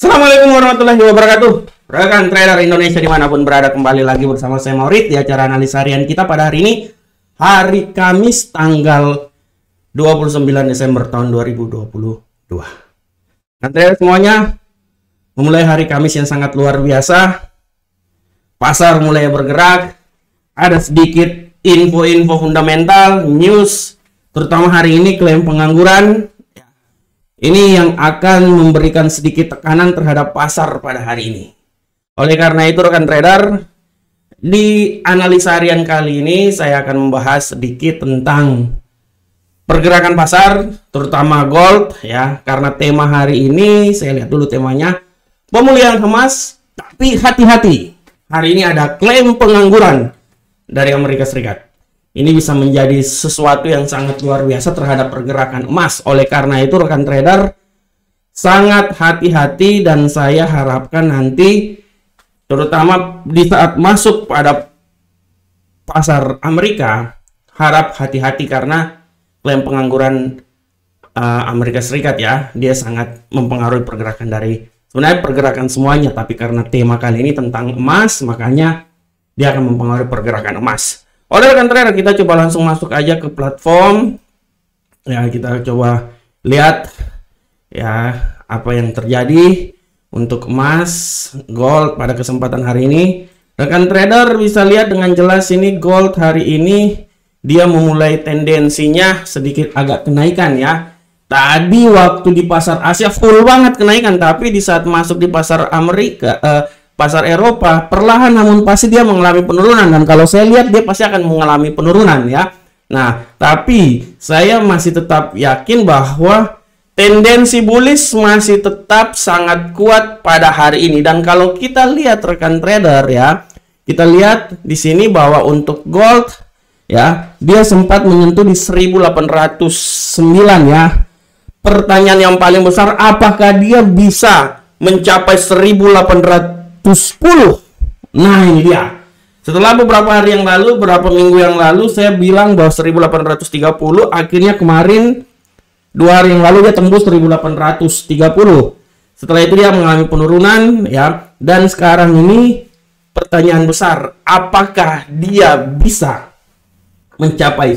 Assalamualaikum warahmatullahi wabarakatuh. Rekan trader Indonesia dimanapun berada, kembali lagi bersama saya Maurits di acara analisa harian kita pada hari ini, hari Kamis tanggal 29 Desember tahun 2022. Rekan trader semuanya, memulai hari Kamis yang sangat luar biasa. Pasar mulai bergerak, ada sedikit info-info fundamental, news, terutama hari ini klaim pengangguran. Ini yang akan memberikan sedikit tekanan terhadap pasar pada hari ini. Oleh karena itu rekan trader, di analisa harian kali ini saya akan membahas sedikit tentang pergerakan pasar, terutama gold ya. Karena tema hari ini, saya lihat dulu temanya, pemulihan emas, tapi hati-hati. Hari ini ada klaim pengangguran dari Amerika Serikat. Ini bisa menjadi sesuatu yang sangat luar biasa terhadap pergerakan emas. Oleh karena itu rekan trader, sangat hati-hati, dan saya harapkan nanti terutama di saat masuk pada pasar Amerika, harap hati-hati karena klaim pengangguran Amerika Serikat ya, dia sangat mempengaruhi pergerakan dari sebenarnya pergerakan semuanya, tapi karena tema kali ini tentang emas, makanya dia akan mempengaruhi pergerakan emas. Oleh rekan trader, kita coba langsung masuk aja ke platform. Ya, kita coba lihat ya apa yang terjadi untuk emas, gold pada kesempatan hari ini. Rekan trader bisa lihat dengan jelas ini gold hari ini dia memulai tendensinya sedikit agak kenaikan ya. Tadi waktu di pasar Asia full banget kenaikan, tapi di saat masuk di pasar Amerika, pasar Eropa perlahan namun pasti dia mengalami penurunan, dan kalau saya lihat dia pasti akan mengalami penurunan ya. Nah, tapi saya masih tetap yakin bahwa tendensi bullish masih tetap sangat kuat pada hari ini. Dan kalau kita lihat rekan trader ya, kita lihat di sini bahwa untuk gold ya, dia sempat menyentuh di 1809 ya. Pertanyaan yang paling besar, apakah dia bisa mencapai 1810? Nah, ini dia. Setelah beberapa hari yang lalu, beberapa minggu yang lalu, saya bilang bahwa 1830, akhirnya kemarin 2 hari yang lalu dia tembus 1830. Setelah itu dia mengalami penurunan ya, dan sekarang ini pertanyaan besar, apakah dia bisa mencapai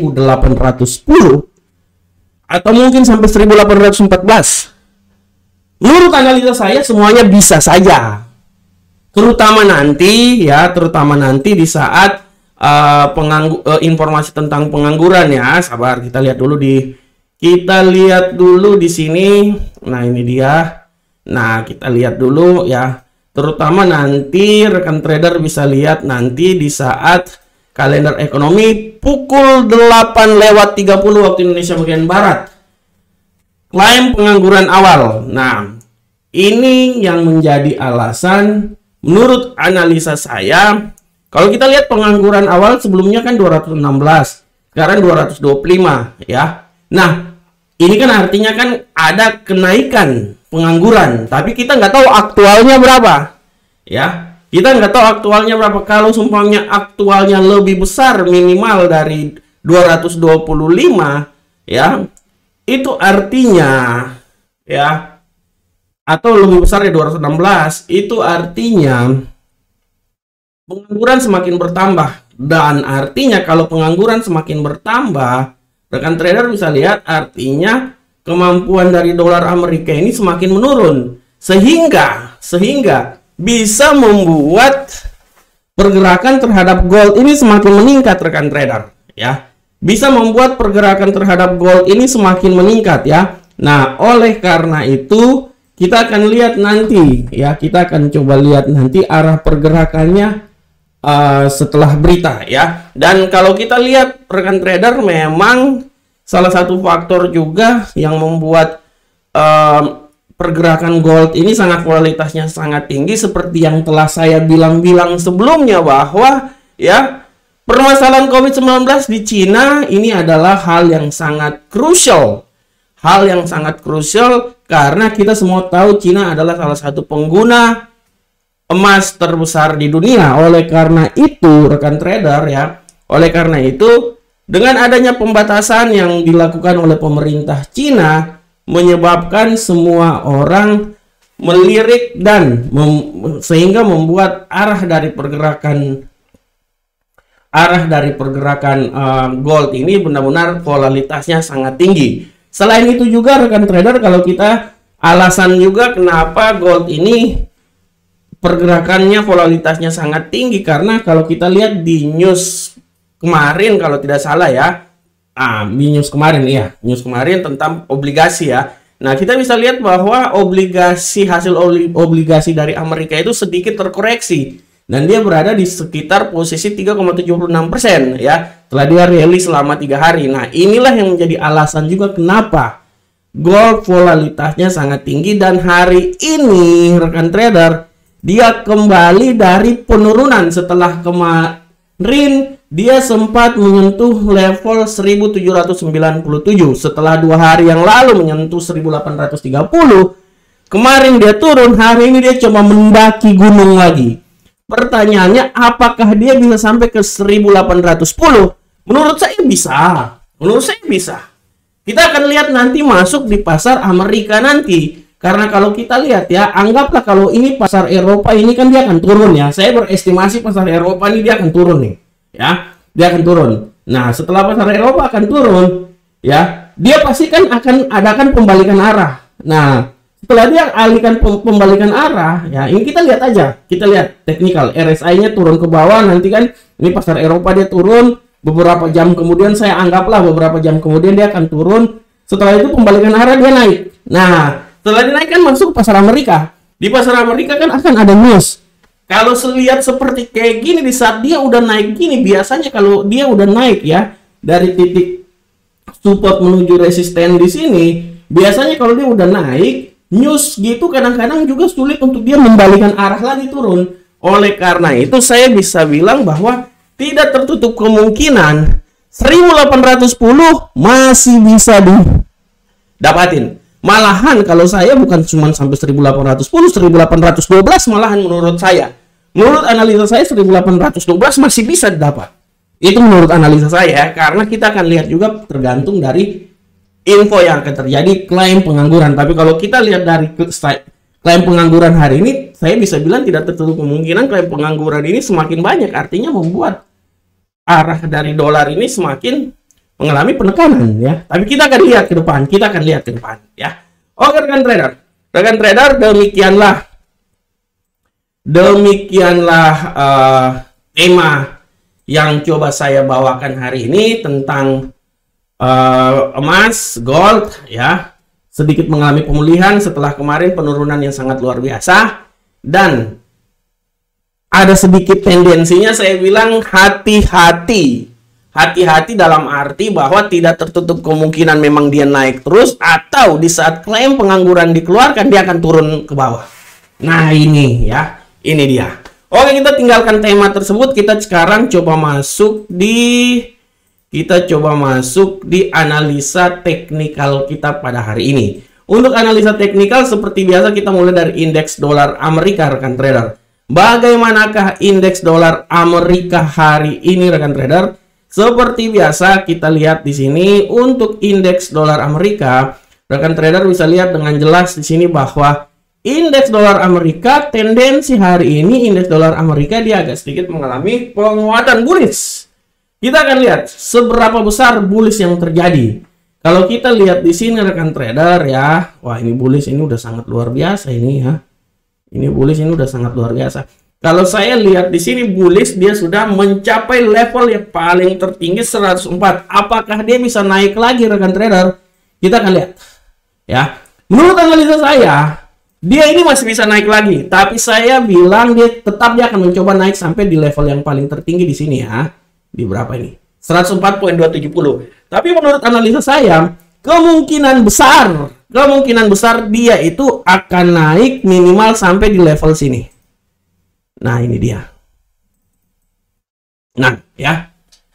1810 atau mungkin sampai 1814? Menurut analisa saya semuanya bisa saja. Terutama nanti ya, terutama nanti di saat informasi tentang pengangguran ya. Sabar, kita lihat dulu di sini. Nah, ini dia. Nah, kita lihat dulu ya. Terutama nanti rekan trader bisa lihat nanti di saat kalender ekonomi pukul 8:30 waktu Indonesia bagian barat. Klaim pengangguran awal. Nah, ini yang menjadi alasan menurut analisa saya. Kalau kita lihat pengangguran awal sebelumnya kan 216, sekarang 225 ya. Nah, ini kan artinya kan ada kenaikan pengangguran, tapi kita nggak tahu aktualnya berapa ya. Kita nggak tahu aktualnya berapa. Kalau sumpahnya aktualnya lebih besar minimal dari 225 ya, itu artinya ya, atau lebih besar dari 216, itu artinya pengangguran semakin bertambah. Dan artinya kalau pengangguran semakin bertambah, rekan trader bisa lihat artinya kemampuan dari dolar Amerika ini semakin menurun, sehingga bisa membuat pergerakan terhadap gold ini semakin meningkat rekan trader ya. Bisa membuat pergerakan terhadap gold ini semakin meningkat ya. Nah, oleh karena itu kita akan lihat nanti ya, kita akan coba lihat nanti arah pergerakannya setelah berita ya. Dan kalau kita lihat rekan trader, memang salah satu faktor juga yang membuat pergerakan gold ini sangat kualitasnya sangat tinggi, seperti yang telah saya bilang sebelumnya bahwa ya, permasalahan COVID-19 di Cina ini adalah hal yang sangat krusial. Hal yang sangat krusial karena kita semua tahu Cina adalah salah satu pengguna emas terbesar di dunia. Oleh karena itu, rekan trader ya, oleh karena itu dengan adanya pembatasan yang dilakukan oleh pemerintah Cina menyebabkan semua orang melirik dan sehingga membuat arah dari pergerakan gold ini benar-benar volatilitasnya sangat tinggi. Selain itu juga rekan trader, kalau kita alasan juga kenapa gold ini pergerakannya volatilitasnya sangat tinggi, karena kalau kita lihat di news kemarin kalau tidak salah ya, di news kemarin tentang obligasi ya. Nah, kita bisa lihat bahwa hasil obligasi dari Amerika itu sedikit terkoreksi dan dia berada di sekitar posisi 3,76% ya, setelah dia rally selama 3 hari. Nah, inilah yang menjadi alasan juga kenapa gold volatilitasnya sangat tinggi, dan hari ini rekan trader dia kembali dari penurunan setelah kemarin dia sempat menyentuh level 1797 setelah 2 hari yang lalu menyentuh 1830. Kemarin dia turun, hari ini dia coba mendaki gunung lagi. Pertanyaannya, apakah dia bisa sampai ke 1810? Menurut saya bisa. Kita akan lihat nanti masuk di pasar Amerika nanti. Karena kalau kita lihat ya, anggaplah kalau ini pasar Eropa ini kan dia akan turun ya. Saya berestimasi pasar Eropa ini dia akan turun nih. Ya, dia akan turun. Nah, setelah pasar Eropa akan turun, ya, dia pasti kan akan adakan pembalikan arah. Nah, setelah dia alihkan pembalikan arah, ya, ini kita lihat aja. Kita lihat teknikal RSI-nya turun ke bawah, nanti kan ini pasar Eropa dia turun, beberapa jam kemudian dia akan turun. Setelah itu pembalikan arah dia naik. Nah, setelah dinaikkan masuk ke pasar Amerika. Di pasar Amerika kan akan ada news. Kalau lihat seperti kayak gini, di saat dia udah naik gini, biasanya kalau dia udah naik ya dari titik support menuju resisten di sini, biasanya kalau dia udah naik, news gitu kadang-kadang juga sulit untuk dia membalikan arah lagi turun. Oleh karena itu saya bisa bilang bahwa tidak tertutup kemungkinan 1810 masih bisa didapatin. Malahan kalau saya bukan cuma sampai 1810, 1812 malahan menurut saya. Menurut analisa saya 1812 masih bisa didapat. Itu menurut analisa saya, karena kita akan lihat juga tergantung dari info yang akan terjadi klaim pengangguran. Tapi kalau kita lihat dari klaim pengangguran hari ini, saya bisa bilang tidak tertutup kemungkinan klaim pengangguran ini semakin banyak. Artinya membuat arah dari dolar ini semakin mengalami penekanan ya. Tapi kita akan lihat ke depan, ya. Oke rekan trader, demikianlah tema yang coba saya bawakan hari ini tentang emas, gold ya. Sedikit mengalami pemulihan setelah kemarin penurunan yang sangat luar biasa, dan ada sedikit tendensinya saya bilang hati-hati dalam arti bahwa tidak tertutup kemungkinan memang dia naik terus, atau di saat klaim pengangguran dikeluarkan dia akan turun ke bawah. Nah ini ya, ini dia. Oke, kita tinggalkan tema tersebut, kita sekarang coba masuk di analisa teknikal kita pada hari ini. Untuk analisa teknikal seperti biasa kita mulai dari indeks dolar Amerika rekan trader. Bagaimanakah indeks dolar Amerika hari ini rekan trader? Seperti biasa kita lihat di sini untuk indeks dolar Amerika, rekan trader bisa lihat dengan jelas di sini bahwa indeks dolar Amerika tendensi hari ini indeks dolar Amerika dia agak sedikit mengalami penguatan bullish. Kita akan lihat seberapa besar bullish yang terjadi. Kalau kita lihat di sini rekan trader ya, wah ini bullish ini udah sangat luar biasa ini ya. Ini bullish ini udah sangat luar biasa. Kalau saya lihat di sini bullish dia sudah mencapai level yang paling tertinggi 104. Apakah dia bisa naik lagi rekan trader? Kita akan lihat. Ya. Menurut analisa saya, dia ini masih bisa naik lagi, tapi saya bilang dia akan mencoba naik sampai di level yang paling tertinggi di sini ya. Di berapa ini? 104.270. Tapi menurut analisa saya, kemungkinan besar dia itu akan naik minimal sampai di level sini. Nah, ini dia. Nah, ya.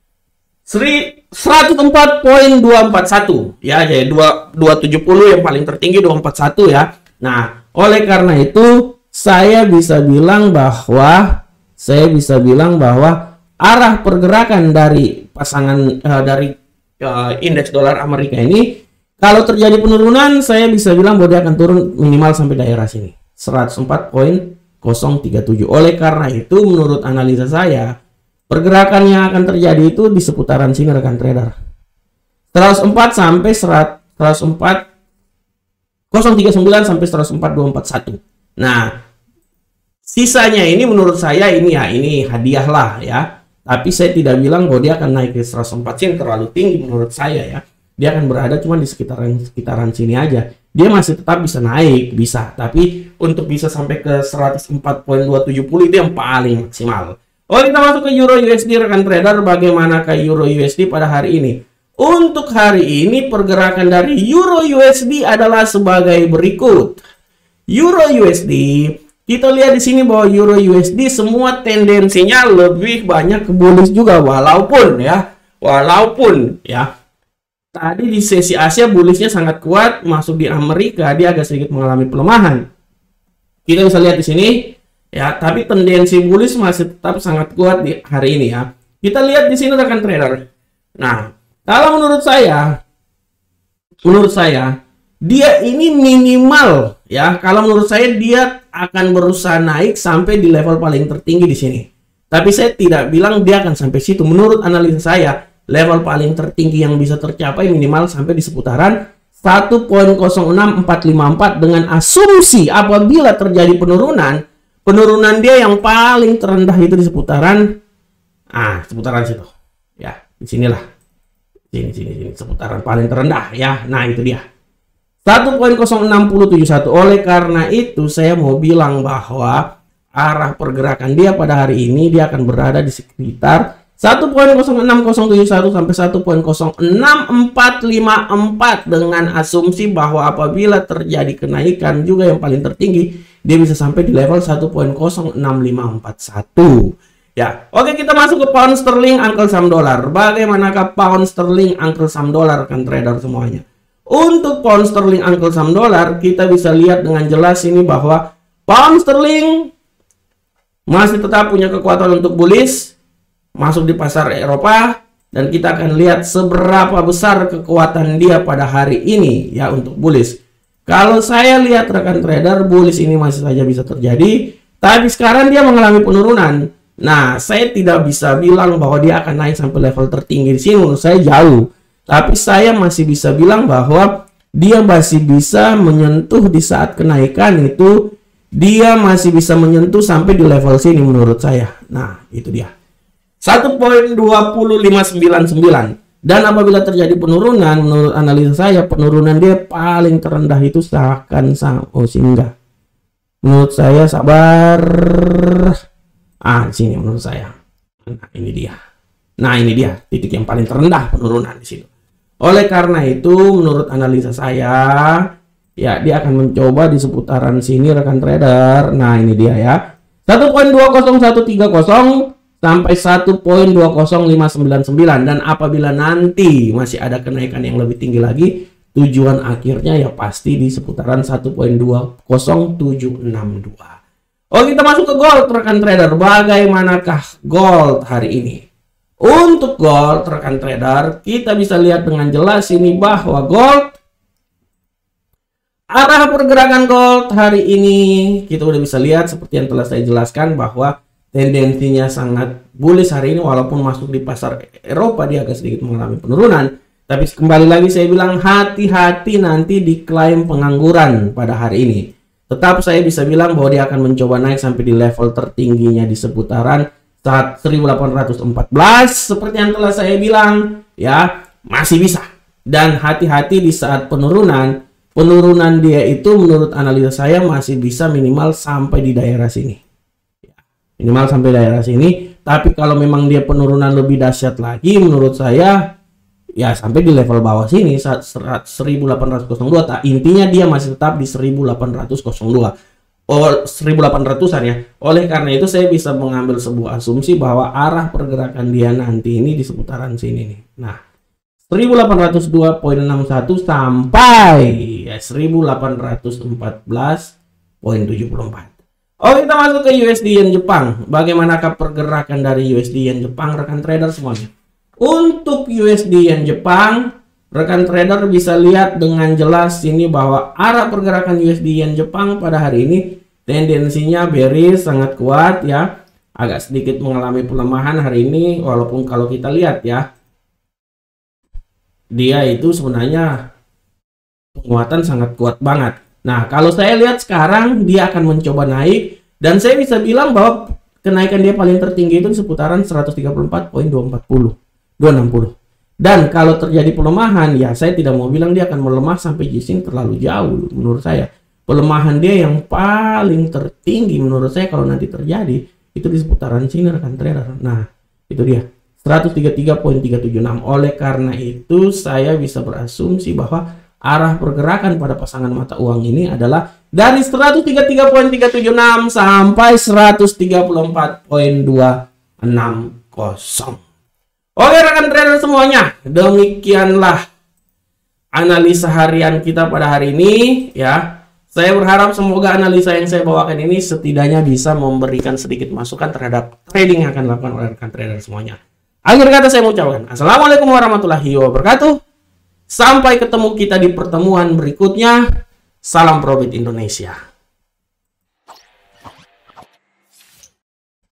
104.241 ya, jadi 270 yang paling tertinggi 241 ya. Nah, oleh karena itu saya bisa bilang bahwa arah pergerakan dari indeks dolar Amerika ini, kalau terjadi penurunan saya bisa bilang bahwa dia akan turun minimal sampai daerah sini. 104.037. Oleh karena itu menurut analisa saya, pergerakan yang akan terjadi itu di seputaran sini rekan trader. 104 sampai 104.039 sampai 104.241. Nah, sisanya ini menurut saya ini hadiah lah ya. Tapi saya tidak bilang bahwa dia akan naik ke 104 sini, terlalu tinggi menurut saya ya. Dia akan berada cuma di sekitaran sini aja. Dia masih tetap bisa naik, bisa. Tapi untuk bisa sampai ke 104.270 itu yang paling maksimal. Oh, kita masuk ke Euro USD rekan trader. Bagaimanakah Euro USD pada hari ini? Untuk hari ini pergerakan dari Euro USD adalah sebagai berikut. Euro USD, kita lihat di sini bahwa Euro USD semua tendensinya lebih banyak ke bullish juga, walaupun ya tadi di sesi Asia bullishnya sangat kuat, masuk di Amerika dia agak sedikit mengalami pelemahan. Kita bisa lihat di sini ya, tapi tendensi bullish masih tetap sangat kuat di hari ini ya. Kita lihat di sini rekan trader. Nah, kalau menurut saya dia ini minimal ya. Kalau menurut saya dia akan berusaha naik sampai di level paling tertinggi di sini. Tapi saya tidak bilang dia akan sampai situ. Menurut analisa saya, level paling tertinggi yang bisa tercapai minimal sampai di seputaran 1.06454 dengan asumsi apabila terjadi penurunan dia yang paling terendah itu di seputaran situ. Ya, di sinilah. Sini seputaran paling terendah ya. Nah, itu dia. 1.0671. Oleh karena itu saya mau bilang bahwa arah pergerakan dia pada hari ini dia akan berada di sekitar 1.06071 sampai 1.06454 dengan asumsi bahwa apabila terjadi kenaikan juga yang paling tertinggi dia bisa sampai di level 1.06541. Ya, oke, kita masuk ke pound sterling, angkel saham dolar. Bagaimanakah pound sterling, angkel saham dolar kan trader semuanya? Untuk pound sterling, angkel saham dolar, kita bisa lihat dengan jelas ini bahwa pound sterling masih tetap punya kekuatan untuk bullish masuk di pasar Eropa, dan kita akan lihat seberapa besar kekuatan dia pada hari ini ya untuk bullish. Kalau saya lihat rekan trader, bullish ini masih saja bisa terjadi, tapi sekarang dia mengalami penurunan. Nah, saya tidak bisa bilang bahwa dia akan naik sampai level tertinggi di sini, menurut saya jauh. Tapi saya masih bisa bilang bahwa dia masih bisa menyentuh di saat kenaikan itu, dia masih bisa menyentuh sampai di level sini menurut saya. Nah, itu dia. 1.20599. Dan apabila terjadi penurunan, menurut analisa saya, penurunan dia paling terendah itu singgah. Menurut saya sabar. Di sini menurut saya. Nah, ini dia. Nah, ini dia titik yang paling terendah penurunan di situ. Oleh karena itu, menurut analisa saya, ya dia akan mencoba di seputaran sini rekan trader. Nah, ini dia ya. 1.20130 sampai 1.20599, dan apabila nanti masih ada kenaikan yang lebih tinggi lagi, tujuan akhirnya ya pasti di seputaran 1.20762. Oh, kita masuk ke gold rekan trader. Bagaimanakah gold hari ini? Untuk gold rekan trader, kita bisa lihat dengan jelas ini bahwa gold, arah pergerakan gold hari ini kita udah bisa lihat seperti yang telah saya jelaskan bahwa tendensinya sangat bullish hari ini, walaupun masuk di pasar Eropa dia agak sedikit mengalami penurunan. Tapi kembali lagi saya bilang hati-hati nanti di klaim pengangguran pada hari ini. Tetap saya bisa bilang bahwa dia akan mencoba naik sampai di level tertingginya di seputaran 1814 seperti yang telah saya bilang ya, masih bisa. Dan hati-hati di saat penurunan dia itu menurut analisa saya masih bisa minimal sampai di daerah sini. Minimal sampai daerah sini, tapi kalau memang dia penurunan lebih dahsyat lagi menurut saya ya sampai di level bawah sini 1802. Intinya dia masih tetap di 1802. 1800-an ya. Oleh karena itu saya bisa mengambil sebuah asumsi bahwa arah pergerakan dia nanti ini di seputaran sini nih. Nah, 1802.61 sampai ya 1814.74. Oh, kita masuk ke USD Yen Jepang. Bagaimanakah pergerakan dari USD Yen Jepang rekan trader semuanya? Untuk USD Yen Jepang, rekan trader bisa lihat dengan jelas ini bahwa arah pergerakan USD Yen Jepang pada hari ini tendensinya bearish sangat kuat ya. Agak sedikit mengalami pelemahan hari ini, walaupun kalau kita lihat ya, dia itu sebenarnya penguatan sangat kuat banget. Nah, kalau saya lihat sekarang dia akan mencoba naik, dan saya bisa bilang bahwa kenaikan dia paling tertinggi itu di seputaran 134.260. Dan kalau terjadi pelemahan, ya saya tidak mau bilang dia akan melemah sampai Gising terlalu jauh. Menurut saya, pelemahan dia yang paling tertinggi menurut saya kalau nanti terjadi itu di seputaran sini rekan trader. Nah, itu dia 133.376. Oleh karena itu saya bisa berasumsi bahwa arah pergerakan pada pasangan mata uang ini adalah dari 133.376 sampai 134.260. Oke rekan trader semuanya, demikianlah analisa harian kita pada hari ini ya. Saya berharap semoga analisa yang saya bawakan ini setidaknya bisa memberikan sedikit masukan terhadap trading yang akan dilakukan oleh rekan trader semuanya. Akhir kata saya mengucapkan Assalamualaikum warahmatullahi wabarakatuh. Sampai ketemu kita di pertemuan berikutnya. Salam Profit Indonesia.